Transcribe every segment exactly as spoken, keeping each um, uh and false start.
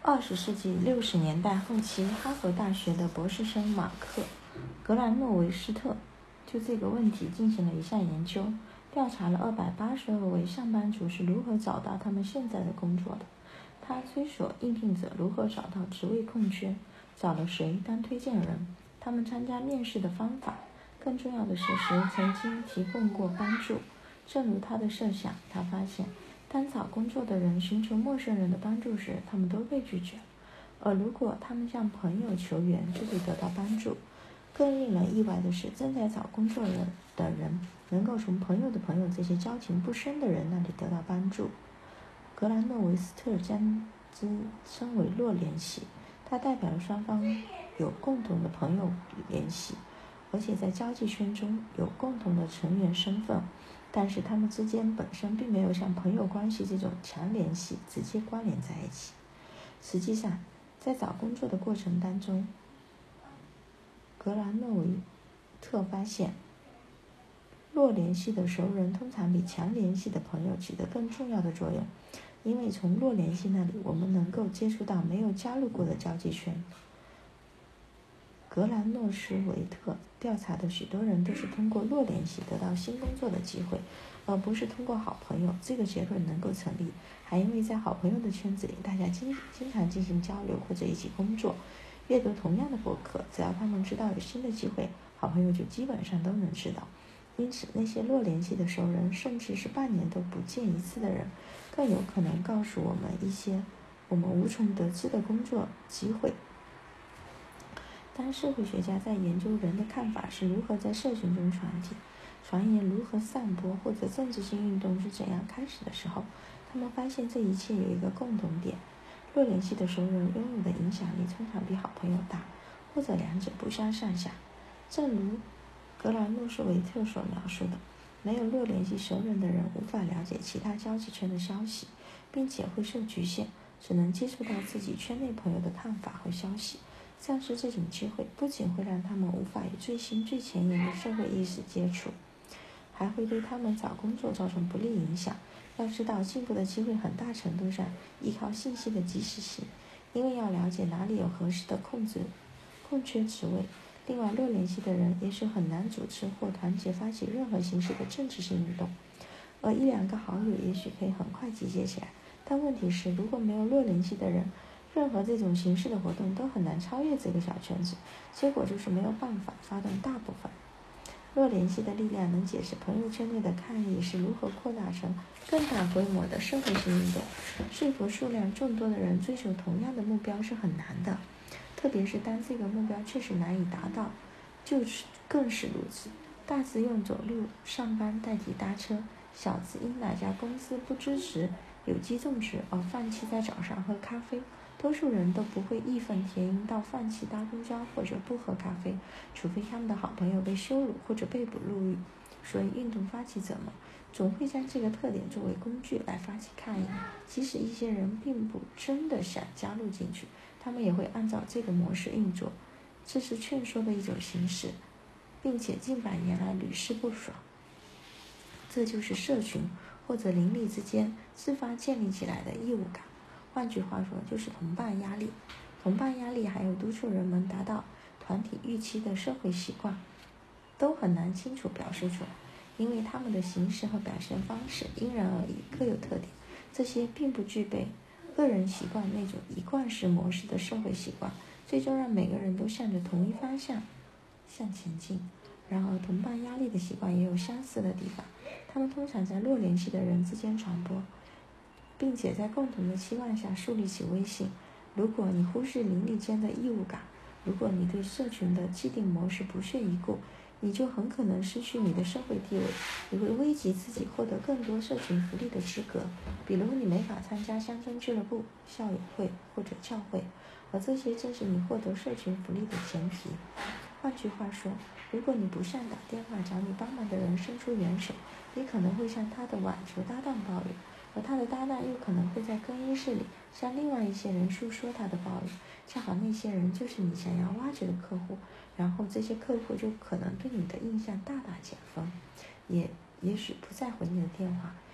二十世纪六十年代后期，哈佛大学的博士生马克·格兰诺维斯特就这个问题进行了一项研究，调查了二百八十二位上班族是如何找到他们现在的工作的。他追索应聘者如何找到职位空缺，找了谁当推荐人，他们参加面试的方法，更重要的是谁曾经提供过帮助。正如他的设想，他发现当找工作的人寻求陌生人的帮助时，他们都被拒绝，而如果他们向朋友求援，就会得到帮助。更令人意外的是，正在找工作人的人能够从朋友的朋友这些交情不深的人那里得到帮助。格兰诺维斯特将之称为弱联系，它代表了双方有共同的朋友联系，而且在交际圈中有共同的成员身份，但是他们之间本身并没有像朋友关系这种强联系直接关联在一起。实际上，在找工作的过程当中，格兰诺维特发现，弱联系的熟人通常比强联系的朋友起得更重要的作用，因为从弱联系那里，我们能够接触到没有加入过的交际圈。格兰诺什维特调查的许多人都是通过弱联系得到新工作的机会，而不是通过好朋友。这个结论能够成立，还因为在好朋友的圈子里，大家经经常进行交流或者一起工作，阅读同样的博客，只要他们知道有新的机会，好朋友就基本上都能知道。因此，那些弱联系的熟人，甚至是半年都不见一次的人，更有可能告诉我们一些我们无从得知的工作机会。当社会学家在研究人的看法是如何在社群中传递、传言如何散播，或者政治性运动是怎样开始的时候，他们发现这一切有一个共同点：弱联系的熟人拥有的影响力通常比好朋友大，或者两者不相上下。正如格兰诺什维特所描述的，没有弱联系熟人的人无法了解其他交际圈的消息，并且会受局限，只能接触到自己圈内朋友的看法和消息。丧失这种机会，不仅会让他们无法与最新最前沿的社会意识接触，还会对他们找工作造成不利影响。要知道，进步的机会很大程度上依靠信息的及时性，因为要了解哪里有合适的控制空缺职位。另外，弱联系的人也许很难组织或团结发起任何形式的政治性运动，而一两个好友也许可以很快集结起来。但问题是，如果没有弱联系的人，任何这种形式的活动都很难超越这个小圈子，结果就是没有办法发动大部分。弱联系的力量能解释朋友圈内的抗议是如何扩大成更大规模的社会性运动。说服数量众多的人追求同样的目标是很难的，特别是当这个目标确实难以达到，就是更是如此。大字用走路上班代替搭车，小字因哪家公司不支持有机种植而放弃在早上喝咖啡。多数人都不会义愤填膺到放弃搭公交或者不喝咖啡，除非他们的好朋友被羞辱或者被捕入狱。所以运动发起者们总会将这个特点作为工具来发起抗议，即使一些人并不真的想加入进去，他们也会按照这个模式运作。这是劝说的一种形式，并且近百年来屡试不爽。这就是社群或者邻里之间自发建立起来的义务感。换句话说，就是同伴压力。同伴压力还有督促人们达到团体预期的社会习惯，都很难清楚表示出来，因为他们的形式和表现方式因人而异，各有特点。这些并不具备个人习惯那种一贯式模式的社会习惯，最终让每个人都向着同一方向向前进。然而，同伴压力的习惯也有相似的地方，他们通常在弱联系的人之间传播，并且在共同的期望下树立起威信。如果你忽视邻里间的义务感，如果你对社群的既定模式不屑一顾，你就很可能失去你的社会地位，你会危及自己获得更多社群福利的资格。比如，你没法参加乡村俱乐部、校友会或者教会，而这些正是你获得社群福利的前提。换句话说，如果你不向打电话找你帮忙的人伸出援手，你可能会向他的网球搭档抱怨，而他的搭档又可能会在更衣室里向另外一些人诉说他的抱怨，恰好那些人就是你想要挖掘的客户，然后这些客户就可能对你的印象大大减分，也也许不再回你的电话，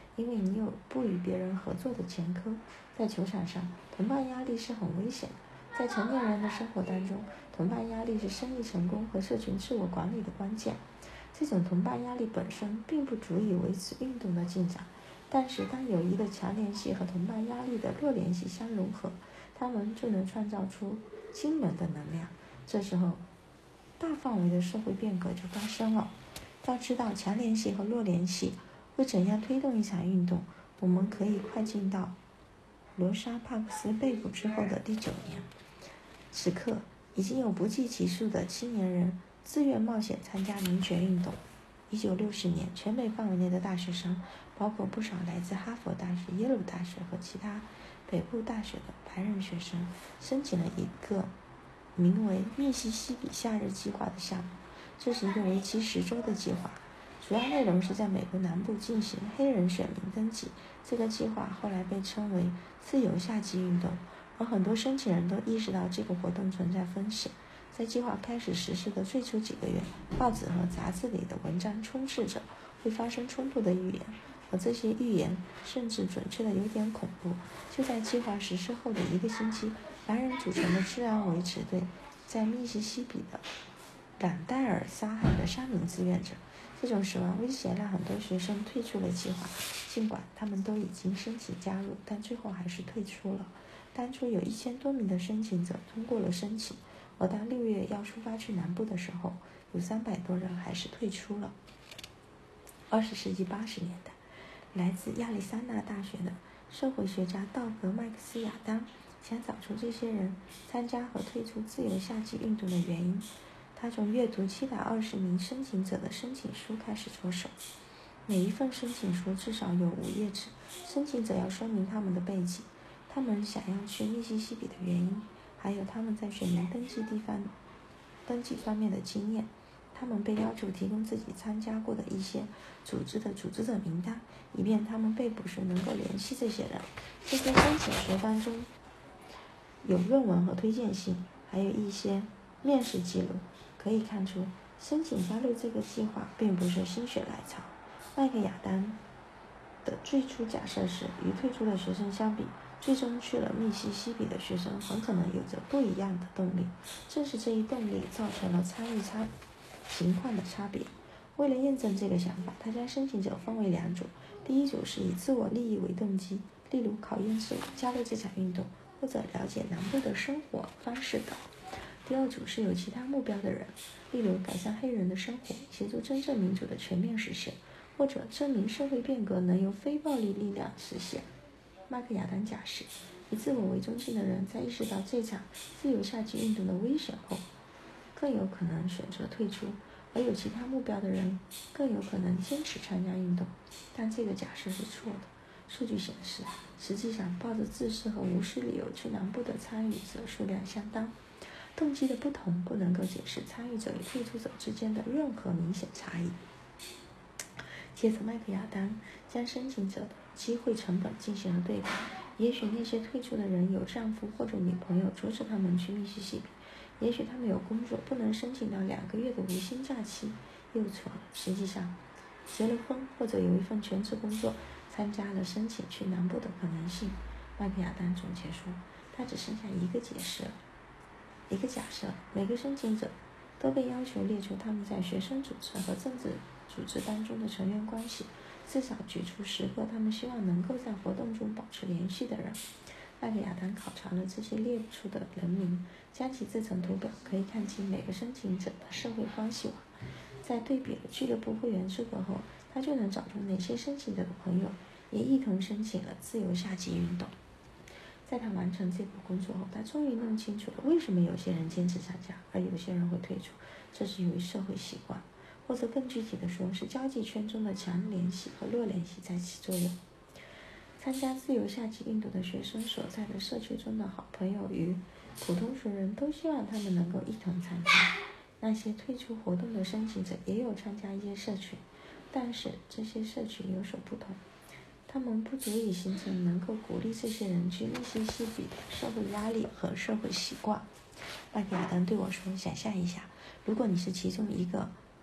因为你有不与别人合作的前科。在球场上，同伴压力是很危险的。在成年人的生活当中，同伴压力是生意成功和社群自我管理的关键。这种同伴压力本身并不足以维持运动的进展，但是当友谊的强联系和同伴压力的弱联系相融合，它们就能创造出惊人的能量。这时候，大范围的社会变革就发生了。要知道强联系和弱联系会怎样推动一场运动，我们可以快进到罗莎帕克斯被捕之后的第九年。此刻已经有不计其数的青年人自愿冒险参加民权运动。一九六十年，全美范围内的大学生，包括不少来自哈佛大学、耶鲁大学和其他北部大学的白人学生，申请了一个名为密西西比夏日计划的项目。这是一个为期十周的计划，主要内容是在美国南部进行黑人选民登记。这个计划后来被称为自由夏季运动，而很多申请人都意识到这个活动存在风险。在计划开始实施的最初几个月，报纸和杂志里的文章充斥着会发生冲突的预言，而这些预言甚至准确的有点恐怖。就在计划实施后的一个星期，白人组成的治安维持队在密西西比的朗代尔杀害了三名志愿者。这种死亡威胁让很多学生退出了计划，尽管他们都已经申请加入，但最后还是退出了。当初有一千多名的申请者通过了申请，而当六月要出发去南部的时候，有三百多人还是退出了。二十世纪八十年代，来自亚利桑那大学的社会学家道格·麦克斯亚当想找出这些人参加和退出自由夏季运动的原因。他从阅读七百二十名申请者的申请书开始着手，每一份申请书至少有五页纸，申请者要说明他们的背景，他们想要去密西西比的原因，还有他们在选民登记地方登记方面的经验。他们被要求提供自己参加过的一些组织的组织者名单，以便他们被捕时能够联系这些人。这些申请书当中有论文和推荐信，还有一些面试记录。可以看出，申请加入这个计划并不是心血来潮。麦克亚当的最初假设是，与退出的学生相比，最终去了密西西比的学生很可能有着不一样的动力。正是这一动力造成了参与差情况的差别。为了验证这个想法，他将申请者分为两组，第一组是以自我利益为动机，例如考验自我、加入这场运动，或者了解南部的生活方式等。第二组是有其他目标的人，例如改善黑人的生活，协助真正民主的全面实现，或者证明社会变革能由非暴力力量实现。麦克亚当假设，以自我为中心的人在意识到这场自由夏季运动的危险后，更有可能选择退出，而有其他目标的人更有可能坚持参加运动。但这个假设是错的。数据显示，实际上抱着自私和无视理由去南部的参与者数量相当。动机的不同不能够解释参与者与退出者之间的任何明显差异。接着，麦克亚当将申请者的机会成本进行了对比。也许那些退出的人有丈夫或者女朋友阻止他们去密西西比，也许他们有工作，不能申请到两个月的无薪假期。又错了，实际上，结了婚或者有一份全职工作，参加了申请去南部的可能性。麦克亚当总结说，他只剩下一个解释了。一个假设，每个申请者都被要求列出他们在学生组织和政治组织当中的成员关系，至少举出十个他们希望能够在活动中保持联系的人。麦克亚当考察了这些列出的人名，将其制成图表，可以看清每个申请者的社会关系网。在对比了俱乐部会员资格后，他就能找出哪些申请者的朋友也一同申请了自由夏季运动。在他完成这个工作后，他终于弄清楚了为什么有些人坚持参加，而有些人会退出。这是由于社会习惯，或者更具体的说，是交际圈中的强联系和弱联系在起作用。参加自由夏季运动的学生所在的社区中的好朋友与普通熟人都希望他们能够一同参加。那些退出活动的申请者也有参加一些社群，但是这些社群有所不同。他们不足以形成能够鼓励这些人去密西西比的社会压力和社会习惯。麦克亚当对我说，想象一下，如果你是其中一个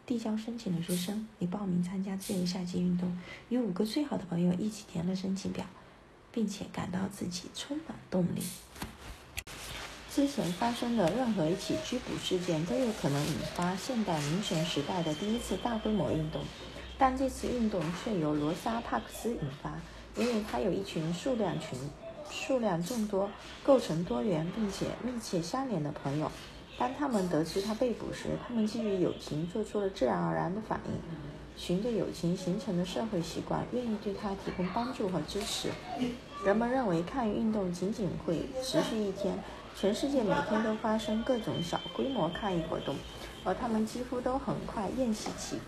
递交申请的学生，你报名参加自由夏季运动，与五个最好的朋友一起填了申请表，并且感到自己充满动力。之前发生的任何一起拘捕事件都有可能引发现代民权时代的第一次大规模运动，但这次运动却由罗莎·帕克斯引发，因为他有一群数量群数量众多、构成多元并且密切相连的朋友。当他们得知他被捕时，他们基于友情做出了自然而然的反应，循着友情形成的社会习惯，愿意对他提供帮助和支持。人们认为抗议运动仅仅会持续一天，全世界每天都发生各种小规模抗议活动，而他们几乎都很快厌习其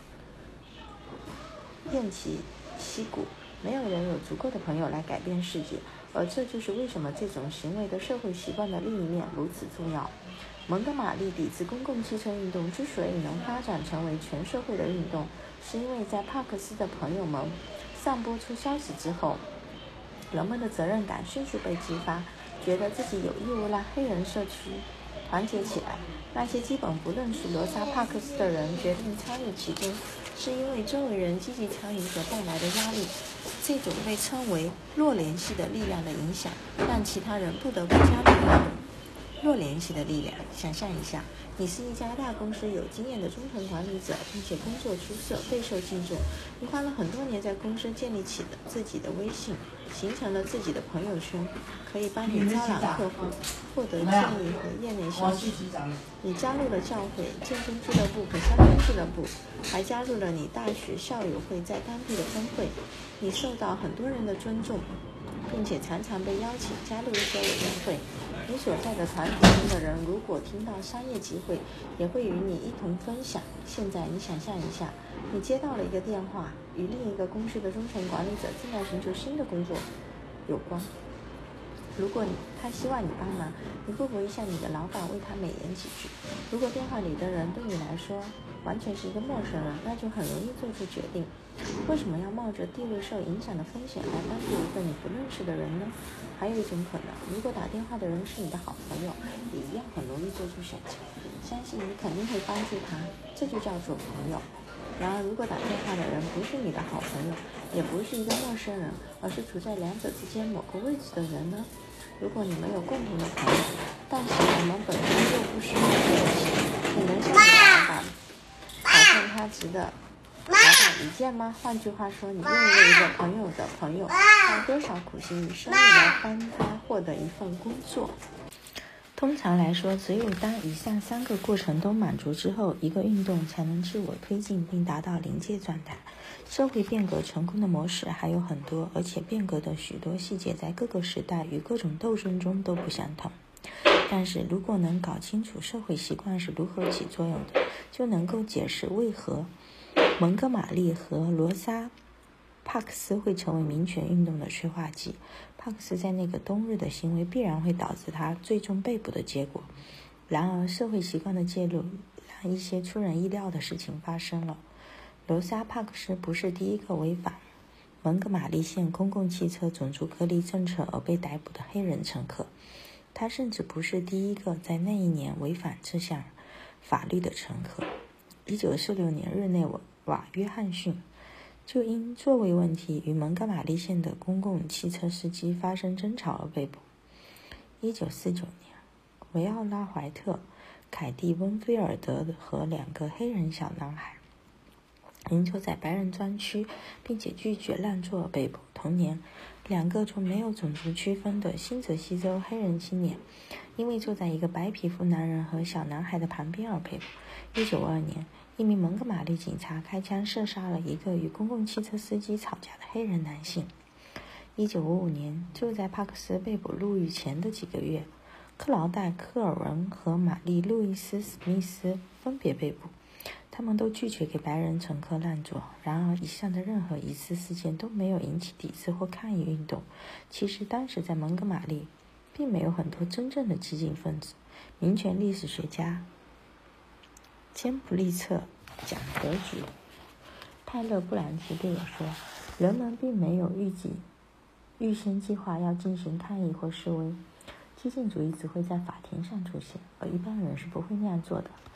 厌其息鼓。没有人有足够的朋友来改变世界，而这就是为什么这种行为的社会习惯的另一面如此重要。蒙哥马利抵制公共汽车运动之所以能发展成为全社会的运动，是因为在帕克斯的朋友们散播出消息之后，人们的责任感迅速被激发，觉得自己有义务让黑人社区团结起来。那些基本不认识罗莎·帕克斯的人决定参与其中，是因为周围人积极参与所带来的压力。这种被称为弱联系的力量的影响，让其他人不得不加入运动。弱联系的力量，想象一下，你是一家大公司有经验的中层管理者，并且工作出色，备受敬重。你花了很多年在公司建立起了自己的威信，形成了自己的朋友圈，可以帮你招揽客户，获得建议和业内消息。你加入了教会、健身俱乐部和乡村俱乐部，还加入了你大学校友会在当地的分会。你受到很多人的尊重，并且常常被邀请加入一些委员会。你所在的团体中的人如果听到商业机会，也会与你一同分享。现在你想象一下，你接到了一个电话，与另一个公司的中层管理者正在寻求新的工作有关。如果你他希望你帮忙，你会不会向你的老板为他美言几句？如果电话里的人对你来说完全是一个陌生人，那就很容易做出决定。为什么要冒着地位受影响的风险来帮助一个你不认识的人呢？还有一种可能，如果打电话的人是你的好朋友，也一样很容易做出选择，相信你肯定会帮助他，这就叫做朋友。然而，如果打电话的人不是你的好朋友，也不是一个陌生人，而是处在两者之间某个位置的人呢？如果你们有共同的朋友，但是你们本身又不是很友情，你能向你的老板保证他值得老板一见吗？换句话说，你愿意为一个朋友的朋友花多少苦心与生意来帮他获得一份工作？通常来说，只有当以上三个过程都满足之后，一个运动才能自我推进并达到临界状态。社会变革成功的模式还有很多，而且变革的许多细节在各个时代与各种斗争中都不相同。但是如果能搞清楚社会习惯是如何起作用的，就能够解释为何蒙哥马利和罗莎·帕克斯会成为民权运动的催化剂。帕克斯在那个冬日的行为必然会导致他最终被捕的结果。然而社会习惯的介入让一些出人意料的事情发生了。罗莎·帕克斯不是第一个违反蒙哥马利县公共汽车种族隔离政策而被逮捕的黑人乘客，他甚至不是第一个在那一年违反这项法律的乘客。一九四六年，日内瓦约翰逊就因座位问题与蒙哥马利县的公共汽车司机发生争吵而被捕。一九四九年，维奥拉·怀特、凯蒂·温菲尔德和两个黑人小男孩因坐在白人专区并且拒绝让座而被捕。同年，两个从没有种族区分的新泽西州黑人青年因为坐在一个白皮肤男人和小男孩的旁边而被捕。一九五二年，一名蒙哥马利警察开枪射杀了一个与公共汽车司机吵架的黑人男性。一九五五年，就在帕克斯被捕入狱前的几个月，克劳戴·科尔文和玛丽·路易斯·史密斯分别被捕，他们都拒绝给白人乘客让座。然而，以上的任何一次事件都没有引起抵制或抗议运动。其实当时在蒙哥马利并没有很多真正的激进分子。民权历史学家兼普利策奖得主泰勒·布兰奇对我说，人们并没有预计预先计划要进行抗议或示威，激进主义只会在法庭上出现，而一般人是不会那样做的。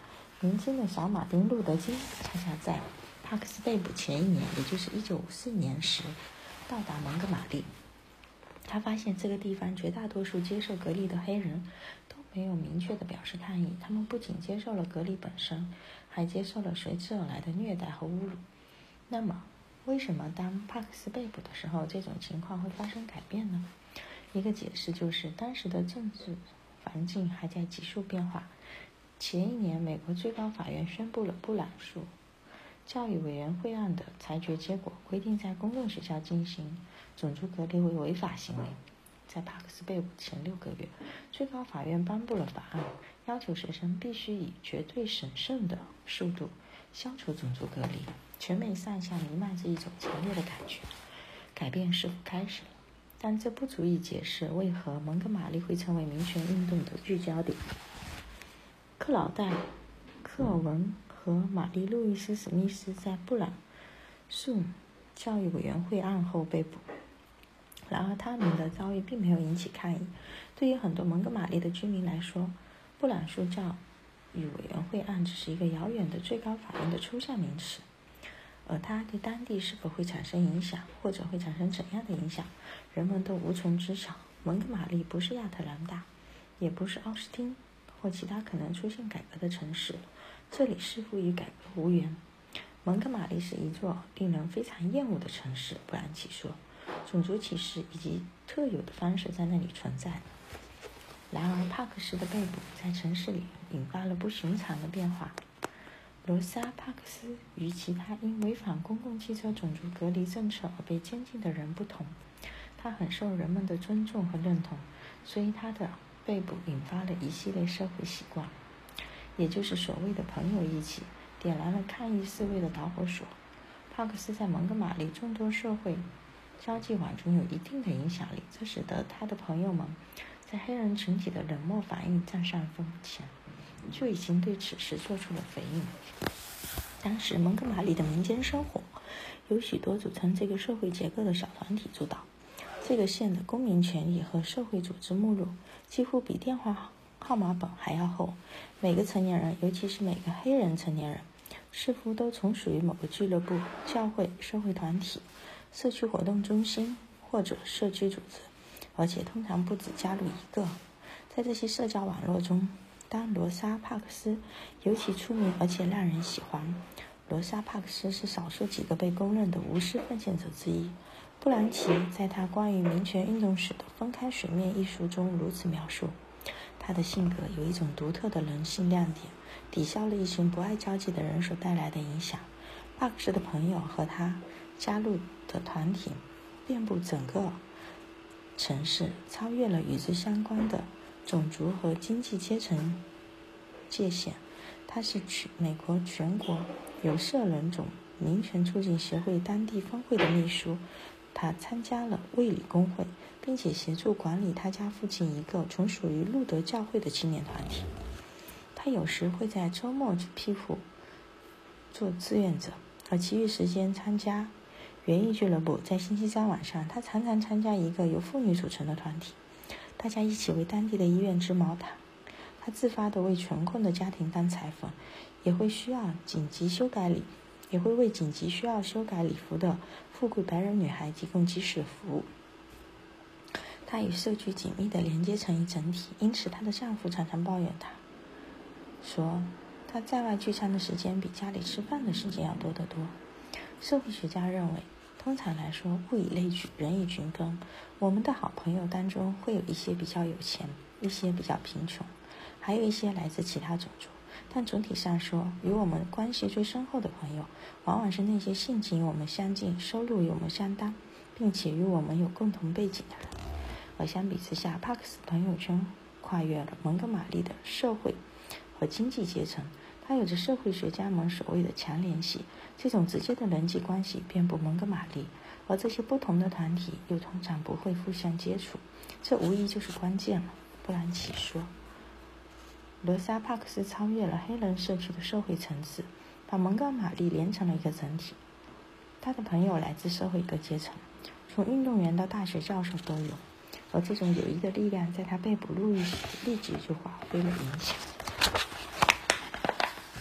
年轻的小马丁·路德·金恰恰在帕克斯被捕前一年，也就是一九五四年时到达蒙哥马利。他发现这个地方绝大多数接受隔离的黑人都没有明确地表示抗议，他们不仅接受了隔离本身，还接受了随之而来的虐待和侮辱。那么，为什么当帕克斯被捕的时候，这种情况会发生改变呢？一个解释就是当时的政治环境还在急速变化。前一年，美国最高法院宣布了布朗诉教育委员会案的裁决结果，规定在公共学校进行种族隔离为违法行为。在帕克斯被捕前六个月，最高法院颁布了法案，要求学生必须以绝对审慎的速度消除种族隔离。全美上下弥漫着一种强烈的感觉，改变是否开始了？但这不足以解释为何蒙哥马利会成为民权运动的聚焦点。克劳戴·科尔文和玛丽·路易斯·史密斯在布朗诉教育委员会案后被捕，然而他们的遭遇并没有引起抗议。对于很多蒙哥马利的居民来说，布朗诉教育委员会案只是一个遥远的最高法院的抽象名词，而它对当地是否会产生影响，或者会产生怎样的影响，人们都无从知晓。蒙哥马利不是亚特兰大，也不是奥斯汀或其他可能出现改革的城市，这里似乎与改革无缘。蒙哥马利是一座令人非常厌恶的城市，布兰奇说，种族歧视以及特有的方式在那里存在。然而帕克斯的被捕在城市里引发了不寻常的变化。罗莎·帕克斯与其他因违反公共汽车种族隔离政策而被监禁的人不同，他很受人们的尊重和认同，所以他的被捕引发了一系列社会习惯，也就是所谓的朋友义气，点燃了抗议示威的导火索。帕克斯在蒙哥马利众多社会交际网中有一定的影响力，这使得他的朋友们在黑人群体的冷漠反应占上风前就已经对此事做出了回应。当时蒙哥马利的民间生活由许多组成这个社会结构的小团体主导。这个县的公民权益和社会组织目录几乎比电话号码本还要厚，每个成年人，尤其是每个黑人成年人，似乎都从属于某个俱乐部、教会、社会团体、社区活动中心或者社区组织，而且通常不止加入一个。在这些社交网络中，当罗莎·帕克斯尤其出名而且让人喜欢。罗莎·帕克斯是少数几个被公认的无私奉献者之一。布兰奇在他关于民权运动史的《分开水面》一书中如此描述：他的性格有一种独特的人性亮点，抵消了一群不爱交际的人所带来的影响。帕克斯的朋友和他加入的团体遍布整个城市，超越了与之相关的种族和经济阶层界限。他是美国全国有色人种民权促进协会当地分会的秘书。他参加了卫理公会，并且协助管理他家附近一个从属于路德教会的青年团体。他有时会在周末去庇护做志愿者，而其余时间参加园艺俱乐部。在星期三晚上，他常常参加一个由妇女组成的团体，大家一起为当地的医院织毛毯。他自发地为穷困的家庭当裁缝，也会需要紧急修改礼也会为紧急需要修改礼服的富贵白人女孩提供及时服务。她与社区紧密地连接成一整体，因此她的丈夫常常抱怨她，说她在外聚餐的时间比家里吃饭的时间要多得多。社会学家认为，通常来说，物以类聚，人以群分。我们的好朋友当中会有一些比较有钱，一些比较贫穷，还有一些来自其他种族。但总体上说，与我们关系最深厚的朋友，往往是那些性情与我们相近、收入与我们相当，并且与我们有共同背景的人。而相比之下，帕克斯朋友圈跨越了蒙哥马利的社会和经济阶层，它有着社会学家们所谓的强联系。这种直接的人际关系遍布蒙哥马利，而这些不同的团体又通常不会互相接触，这无疑就是关键了。布兰奇说，罗莎·帕克斯超越了黑人社区的社会层次，把蒙哥马利连成了一个整体。他的朋友来自社会各阶层，从运动员到大学教授都有，而这种友谊的力量在他被捕入狱时立即就发挥了影响。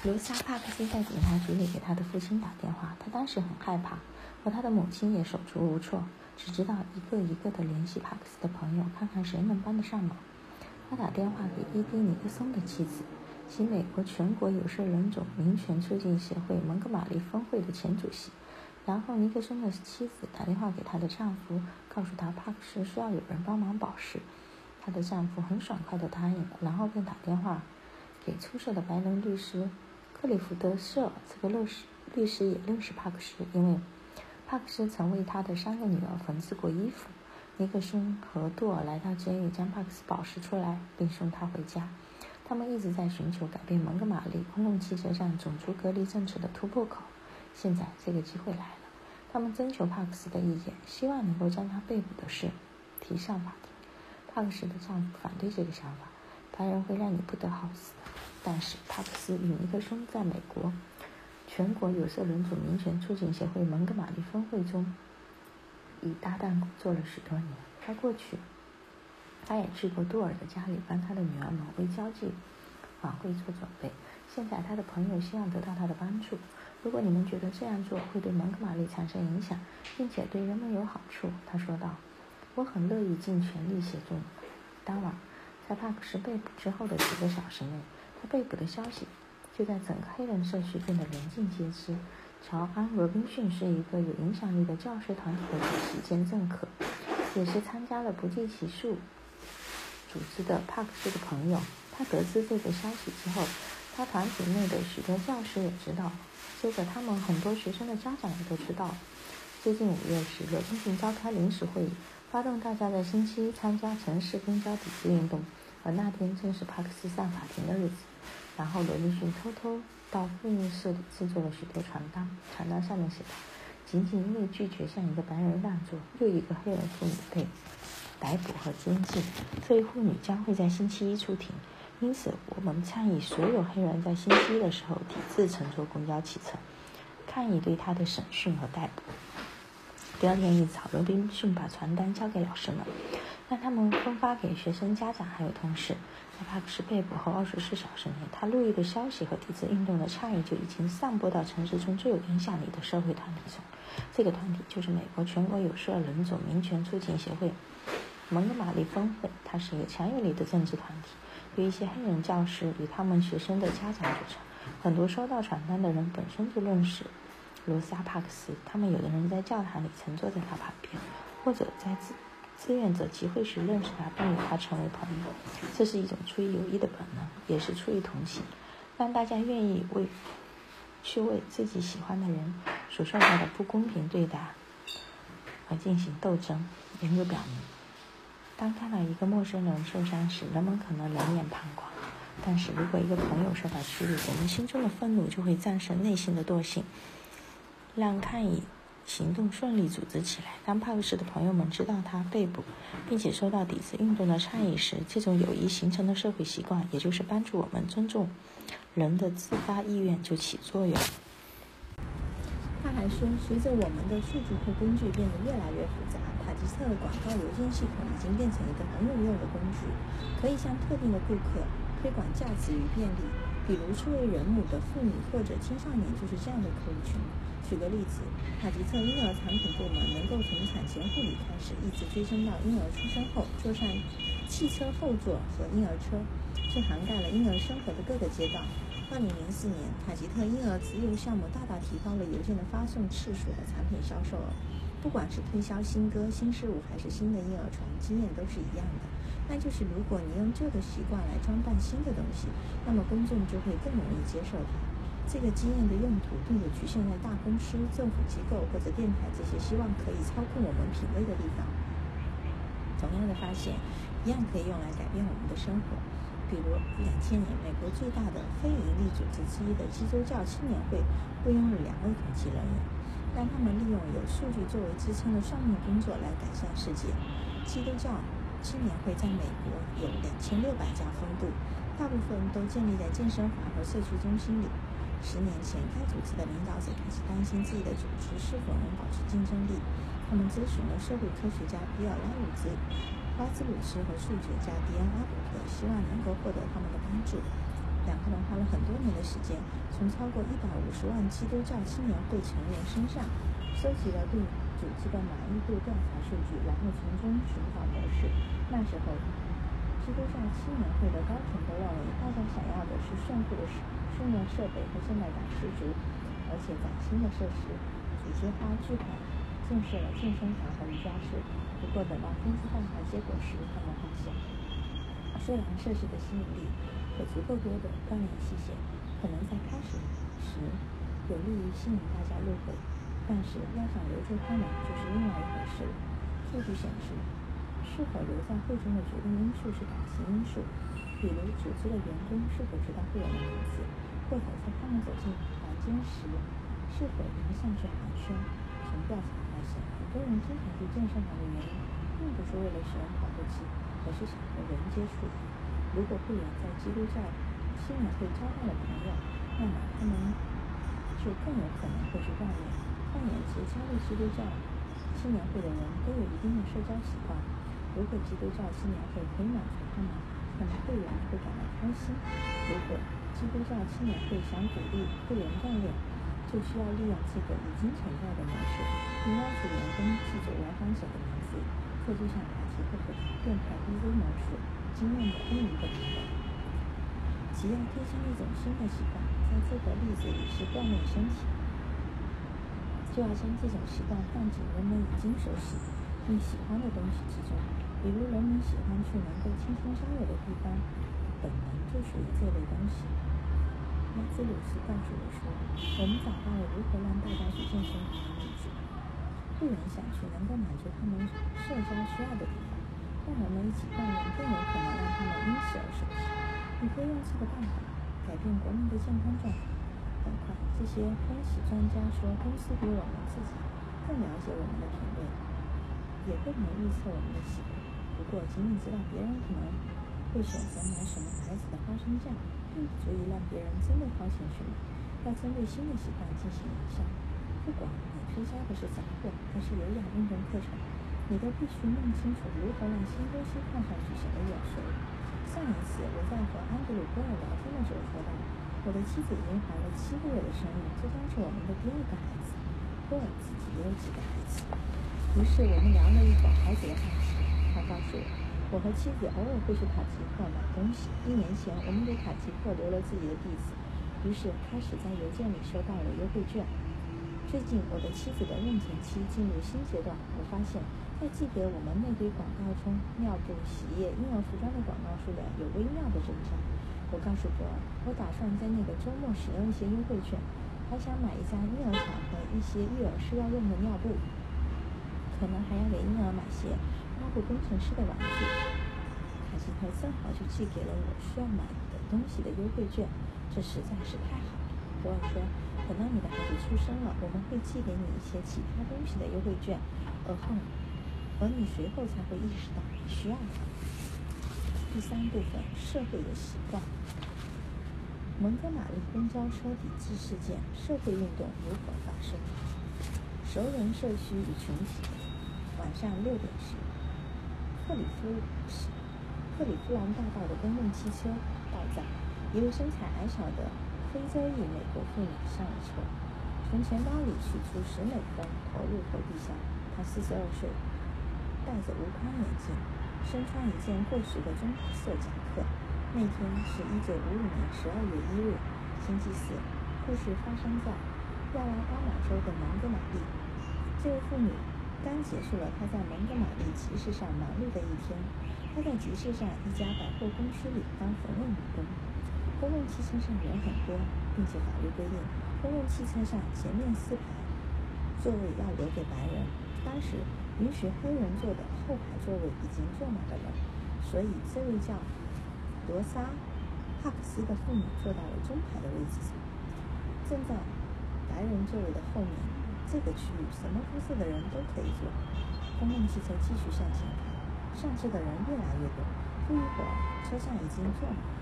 罗莎·帕克斯在警察局里给他的父亲打电话，他当时很害怕，而他的母亲也手足无措，只知道一个一个的联系帕克斯的朋友，看看谁能帮得上忙。他打电话给伊迪·尼克松的妻子，即美国全国有色人种民权促进协会蒙哥马利分会的前主席。然后尼克松的妻子打电话给她的丈夫，告诉他帕克斯需要有人帮忙保释。她的丈夫很爽快地答应了，然后便打电话给出色的白人律师克里夫德·舍。这个律师律师也认识帕克斯，因为帕克斯曾为他的三个女儿缝制过衣服。尼克松和杜尔来到监狱，将帕克斯保释出来，并送他回家。他们一直在寻求改变蒙哥马利公共汽车站种族隔离政策的突破口。现在这个机会来了，他们征求帕克斯的意见，希望能够将他被捕的事提上法庭。帕克斯的丈夫反对这个想法，白人会让你不得好死的。但是帕克斯与尼克松在美国全国有色人种民权促进协会蒙哥马利分会中已搭档工作了许多年。他过去他也去过杜尔的家里，帮他的女儿们为交际晚会做准备。现在他的朋友希望得到他的帮助。如果你们觉得这样做会对蒙哥马利产生影响，并且对人们有好处，他说道，我很乐意尽全力协助你们。当晚，在帕克斯被捕之后的几个小时内，他被捕的消息就在整个黑人社区变得人尽皆知。乔安·罗宾逊是一个有影响力的教师团体的主席兼政客，也是参加了不计其数组织的帕克斯的朋友。他得知这个消息之后，他团体内的许多教师也知道了，接着他们很多学生的家长也都知道了。接近五月时，罗宾逊召开临时会议，发动大家在星期一参加城市公交抵制运动，而那天正是帕克斯上法庭的日子。然后罗宾逊偷偷到复印室里制作了许多传单，传单上面写道，仅仅因为拒绝向一个白人让座，又一个黑人妇女被逮捕和监禁，这一妇女将会在星期一出庭，因此我们倡议所有黑人在星期一的时候抵制乘坐公交汽车，抗议对他的审讯和逮捕。第二天一早，罗宾逊把传单交给老师们，让他们分发给学生家长还有同事。在帕克斯被捕后二十四小时内，他录音的消息和抵制运动的倡议就已经散播到城市中最有影响力的社会团体中。这个团体就是美国全国有色人种民权促进协会蒙哥马利分会，它是一个强有力的政治团体，由一些黑人教师与他们学生的家长组成。很多收到传单的人本身就认识罗莎·帕克斯，他们有的人在教堂里乘坐在他旁边，或者在自志愿者集会时认识他，并与他成为朋友。这是一种出于友谊的本能，也是出于同情，让大家愿意为去为自己喜欢的人所受到的不公平对待而进行斗争。研究表明，当看到一个陌生人受伤时，人们可能冷眼旁观，但是如果一个朋友受到屈辱，我们心中的愤怒就会战胜内心的惰性，让抗议行动顺利组织起来。当帕克斯的朋友们知道他被捕，并且收到抵制运动的倡议时，这种友谊形成的社会习惯，也就是帮助我们尊重人的自发意愿，就起作用。 他还说，随着我们的数据库工具变得越来越复杂，塔吉特的广告邮件系统已经变成一个很有用的工具，可以向特定的顾客推广价值与便利。比如初为人母的妇女或者青少年就是这样的客户群。举个例子，塔吉特婴儿产品部门能够从产前护理开始，一直追踪到婴儿出生后，坐上汽车后座和婴儿车，这涵盖了婴儿生活的各个阶段。二零零四年，塔吉特婴儿直邮项目大大提高了邮件的发送次数和产品销售额。不管是推销新歌、新事物还是新的婴儿床，经验都是一样的，那就是如果你用旧的习惯来装扮新的东西，那么公众就会更容易接受它。这个经验的用途并不局限在大公司、政府机构或者电台这些希望可以操控我们品味的地方。同样的发现，一样可以用来改变我们的生活。比如，两千年，美国最大的非营利组织之一的基督教青年会雇佣了两位统计人员，让他们利用有数据作为支撑的算命工作来改善世界。基督教青年会在美国有两千六百家分部，大部分都建立在健身房和社区中心里。十年前，该组织的领导者开始担心自己的组织是否能保持竞争力。他们咨询了社会科学家比尔·拉鲁兹、巴兹鲁斯和数学家迪安·阿伯特，希望能够获得他们的帮助。 两个人花了很多年的时间，从超过一百五十万基督教青年会成员身上收集了对组织的满意度调查数据，然后从中寻找模式。那时候，基督教青年会的高层都认为，大家想要的是炫酷的训练设备和现代感十足，而且崭新的设施。组织花巨款建设了健身房和瑜伽室，不过等到分析调查结果时，他们发现，虽然设施的吸引力和足够多的锻炼器械可能在开始时有利于吸引大家入会，但是要想留住他们就是另外一回事了。数据显示，是否留在会中的决定因素是感情因素，比如组织的员工是否知道会员的名字，或者在他们走进房间时是否迎上去寒暄。从调查发现，很多人经常去健身房的原因并不是为了使用跑步机，而是想和人接触。如果会员在基督教青年会交到了朋友，那么他们就更有可能会去锻炼。换言之，加入基督教青年会的人都有一定的社交习惯。如果基督教青年会可以满足他们，那么会员会感到开心。如果基督教青年会想鼓励会员锻炼，就需要利用这个已经存在的模式，并要求员工记住来访者的名字，这就像卡吉克和电台 D J 魔术经验的另一个版本。只要推销一种新的习惯，在这个例子里是锻炼身体，就要将这种习惯放进人们已经熟悉并喜欢的东西之中。比如人们喜欢去能够轻松相友的地方，本能就属于这类东西。马兹鲁斯告诉我说，我们找到了如何让大家去健身房的例子。会员想去能够满足他们社交需要的地方，让人们一起锻炼更有可能让他们因此而熟悉。你可以用这个办法改变国民的健康状况。很快，这些分析专家说，公司比我们自己更了解我们的品类，也更能预测我们的喜好。不过，仅仅知道别人可能会选择买什么牌子的花生酱，并不足以让别人真的掏钱去买。要针对新的习惯进行营销。不管你推销的是杂货还是有氧运动课程，你都必须弄清楚如何让新东西看上去显得有趣。上一次我在和安德鲁·波尔聊天的时候说到，我的妻子已经怀了七个月的身孕，这将是我们的第二个孩子。波尔自己也有几个孩子。于是我们聊了一会儿孩子的话题。他告诉我，我和妻子偶尔会去卡吉克买东西。一年前，我们给卡吉克留了自己的地址，于是开始在邮件里收到了优惠券。最近，我的妻子的妊娠期进入新阶段，我发现，在寄给我们那堆广告中，尿布、洗液、婴儿服装的广告数量有微妙的增加。我告诉波尔，我打算在那个周末使用一些优惠券，还想买一张婴儿床和一些育儿需要用的尿布，可能还要给婴儿买些包括工程师的玩具。卡吉克正好就寄给了我需要买的东西的优惠券，这实在是太好了。博尔说，等到你的孩子出生了，我们会寄给你一些其他东西的优惠券，而后，而你随后才会意识到你需要它。第三部分，社会的习惯。蒙哥马利公交车抵制事件，社会运动如何发生？熟人社区与群体。晚上六点时，克里夫克里夫兰大道的公共汽车到站，一位身材矮小的非洲裔美国妇女上了车，从钱包里取出十美分投入投币箱。她四十二岁，戴着无框眼镜，身穿一件过时的棕色夹克。那天是一九五五年十二月一日，星期四。故事发生在亚拉巴马州的蒙哥马利。这位妇女刚结束了她在蒙哥马利集市上忙碌的一天。她在集市上一家百货公司里当缝纫女工。公共汽车上人很多，并且法律规定，公共汽车上前面四排座位要留给白人。当时允许黑人坐的后排座位已经坐满了人，所以这位叫罗莎·帕克斯的妇女坐到了中排的位置上，正在白人座位的后面。这个区域什么肤色的人都可以坐。公共汽车继续向前开，上车的人越来越多。不一会儿，车上已经坐满了。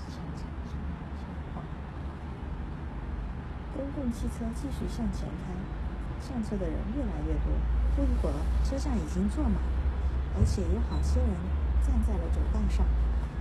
公共汽车继续向前开，上车的人越来越多。不一会儿，车上已经坐满了，而且有好些人站在了走道上。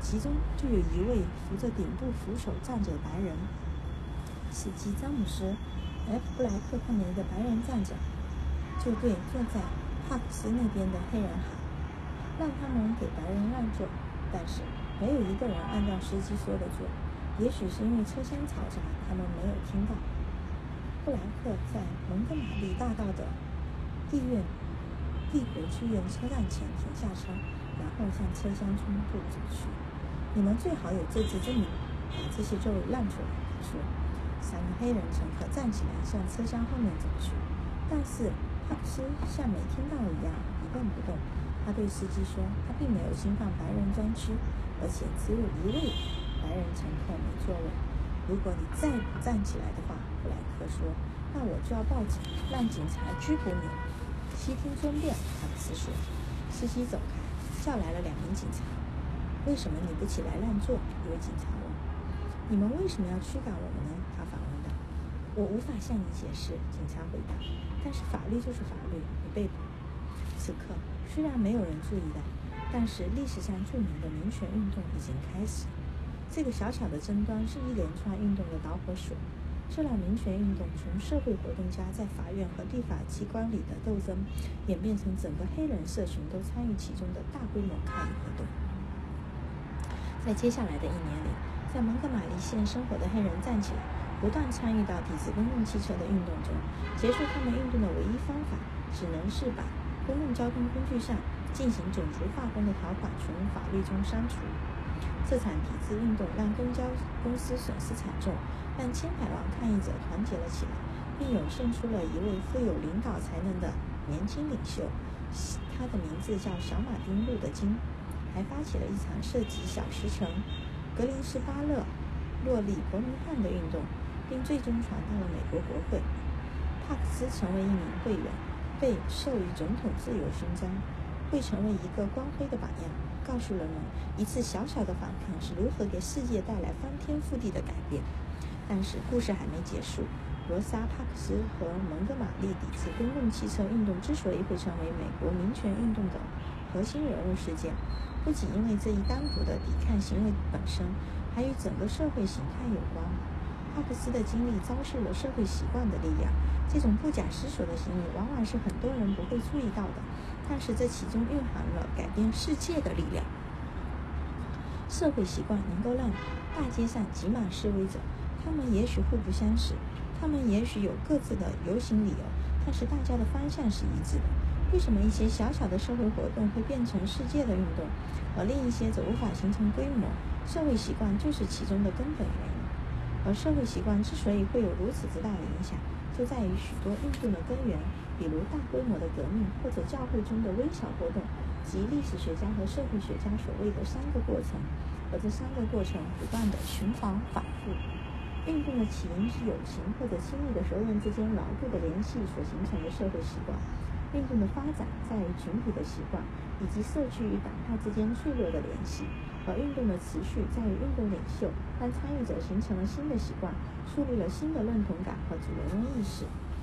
其中就有一位扶着顶部扶手站着的白人。司机詹姆斯 ·F· 布莱克看见一个白人站着，就对坐在帕克斯那边的黑人喊，让他们给白人让座。但是没有一个人按照司机说的做，也许是因为车厢嘈杂，他们没有听到。布莱克在蒙哥马利大道的立院立国剧院车站前停下车，然后向车厢中部走去。你们最好有这支证明，把这些座位让出来，他说。三个黑人乘客站起来向车厢后面走去，但是帕克斯像没听到一样一动不动。他对司机说，他并没有侵犯白人专区，而且只有一位白人乘客没座位。如果你再不站起来的话，布莱克说，那我就要报警，让警察拘捕你。悉听尊便，帕克斯说。司机走开，叫来了两名警察。为什么你不起来让座？一位警察问。你们为什么要驱赶我们呢？他反问道。我无法向你解释，警察回答。但是法律就是法律，你被捕。此刻，虽然没有人注意到，但是历史上著名的民权运动已经开始。这个小小的争端是一连串运动的导火索，这让民权运动从社会活动家在法院和立法机关里的斗争，演变成整个黑人社群都参与其中的大规模抗议活动。在接下来的一年里，在蒙哥马利县生活的黑人站起来，不断参与到抵制公共汽车的运动中。结束他们运动的唯一方法，只能是把公共交通工具上进行种族划分的条款从法律中删除。这场抵制运动让公交公司损失惨重，但千百万抗议者团结了起来，并涌现出了一位富有领导才能的年轻领袖，他的名字叫小马丁·路德·金，还发起了一场涉及小石城、格林斯巴勒、洛利伯明翰的运动，并最终传到了美国国会。帕克斯成为一名会员，被授予总统自由勋章，会成为一个光辉的榜样，告诉人们一次小小的反抗是如何给世界带来翻天覆地的改变。但是故事还没结束。罗莎·帕克斯和蒙哥马利抵制公共汽车运动之所以会成为美国民权运动的核心人物事件，不仅因为这一单独的抵抗行为本身，还与整个社会形态有关。帕克斯的经历昭示了社会习惯的力量，这种不假思索的行为往往是很多人不会注意到的，但是这其中蕴含了改变世界的力量。社会习惯能够让大街上挤满示威者，他们也许互不相识，他们也许有各自的游行理由，但是大家的方向是一致的。为什么一些小小的社会活动会变成世界的运动，而另一些则无法形成规模？社会习惯就是其中的根本原因。而社会习惯之所以会有如此之大的影响，就在于许多运动的根源，比如大规模的革命或者教会中的微小活动，即历史学家和社会学家所谓的三个过程，而这三个过程不断的循环反复。运动的起因是友情或者亲密的熟人之间牢固的联系所形成的社会习惯。运动的发展在于群体的习惯以及社区与党派之间脆弱的联系，而运动的持续在于运动领袖让参与者形成了新的习惯，树立了新的认同感和主人翁意识。